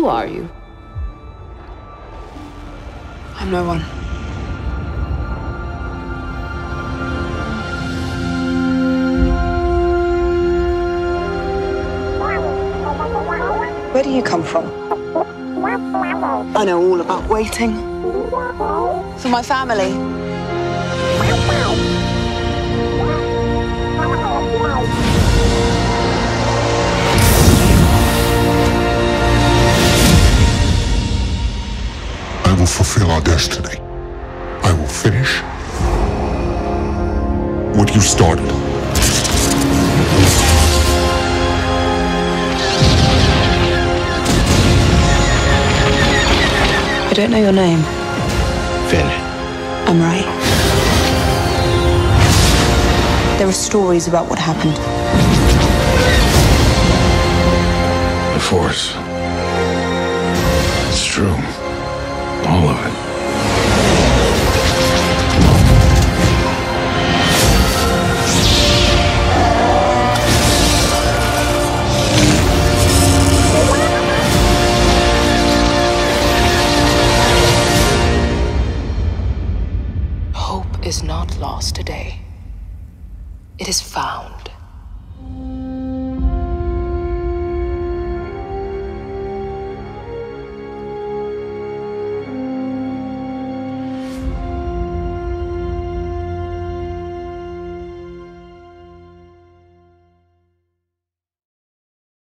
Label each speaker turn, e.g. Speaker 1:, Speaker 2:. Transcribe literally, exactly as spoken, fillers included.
Speaker 1: Who are you?
Speaker 2: I'm no one. Where do you come from? I know all about waiting. For my family.
Speaker 3: I will fulfill our destiny. I will finish what you started.
Speaker 2: I don't know your name.
Speaker 4: Finn.
Speaker 2: I'm right. There are stories about what happened.
Speaker 4: The Force. It's true. All of it.
Speaker 1: Hope is not lost today. It is found.